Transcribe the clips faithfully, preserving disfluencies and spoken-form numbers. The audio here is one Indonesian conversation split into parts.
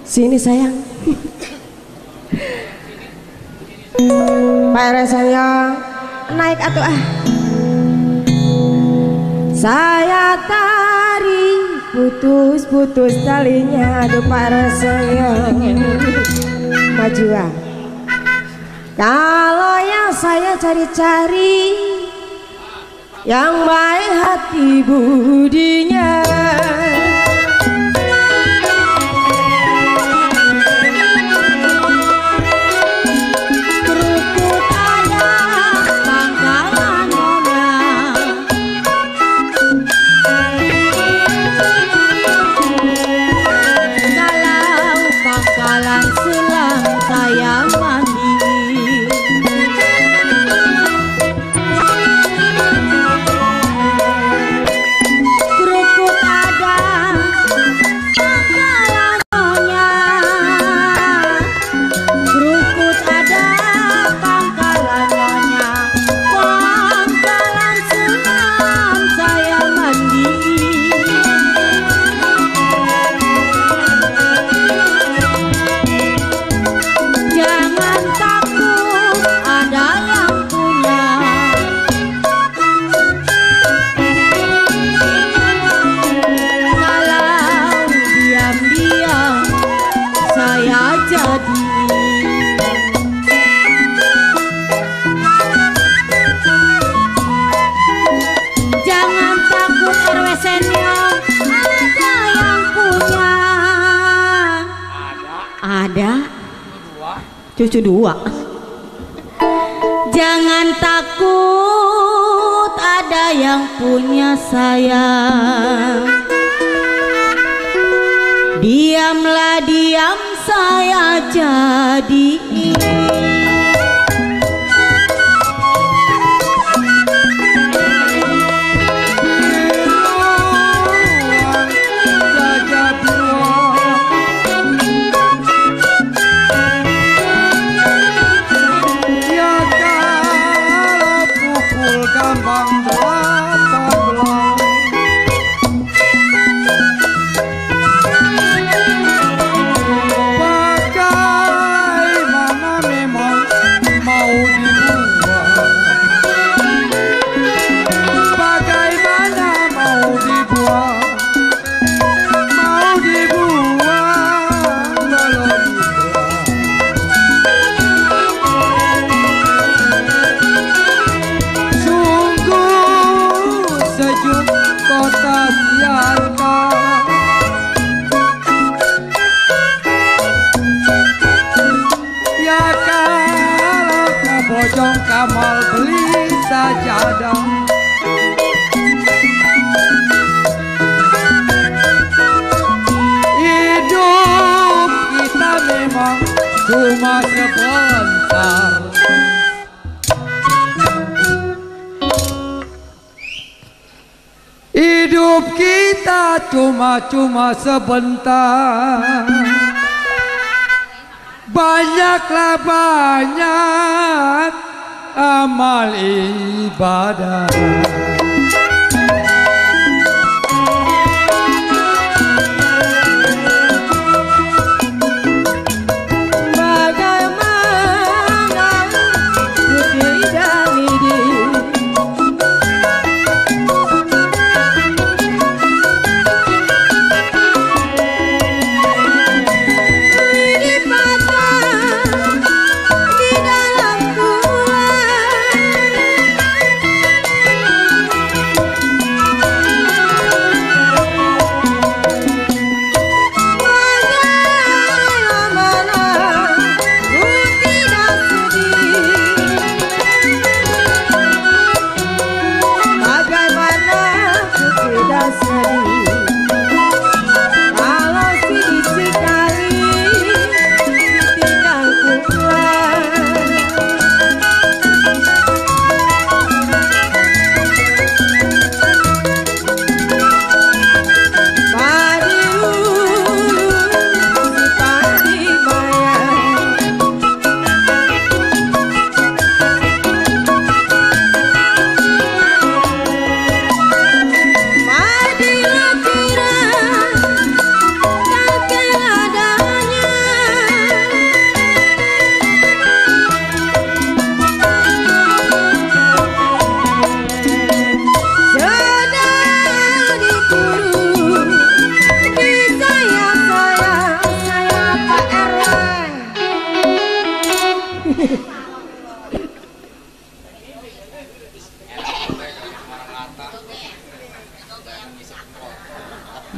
Sini sayang. Pak R W sayang, naik atuh ah. Saya tarik putus-putus talinya, aduh Pak R W sayang. Maju ah. Kalau yang saya cari-cari yang baik hati budinya, cucu dua. Jangan takut, ada yang punya sayang. Diamlah diam, saya jadi Kamal beli sajadah. Hidup kita memang cuma sebentar. Hidup kita cuma-cuma sebentar. Banyaklah banyak amal ibadah.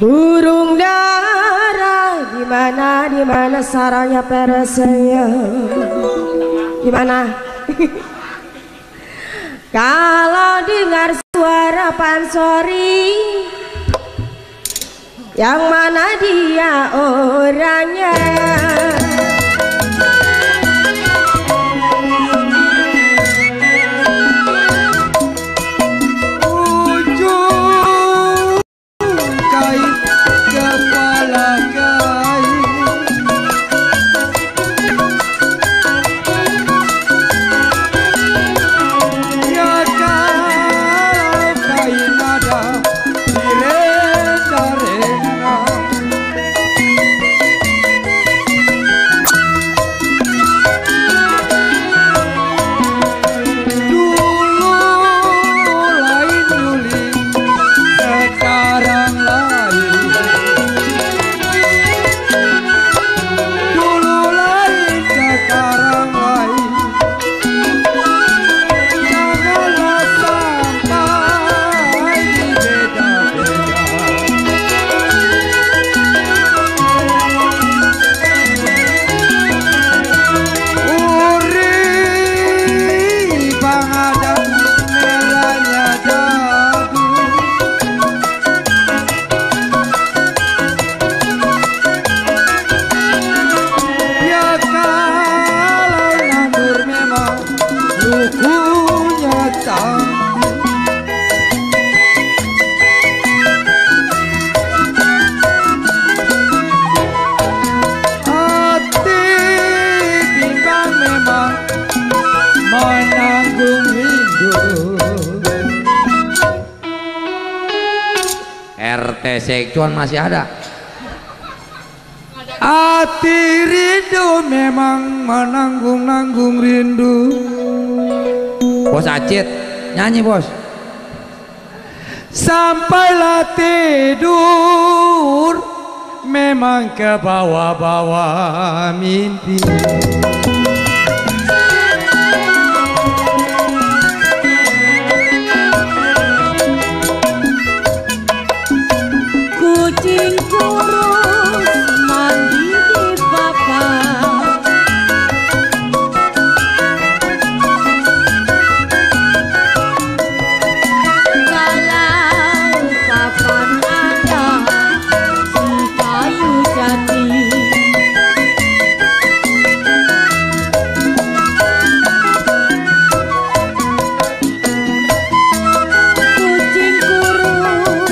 burung dara di mana di mana sarangnya peresnya di mana kalau dengar suara pansori yang mana dia orangnya R T Sekcuan masih ada. Hati rindu memang menanggung-nanggung rindu. Bos Acit nyanyi bos. Sampailah tidur memang ke bawah-bawah mimpi. Kucing kurus mandi di papan, kalau papan ada si kayu jati. Kucing kurus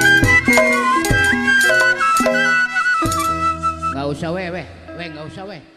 Gak usah weh weh, weh gak usah weh.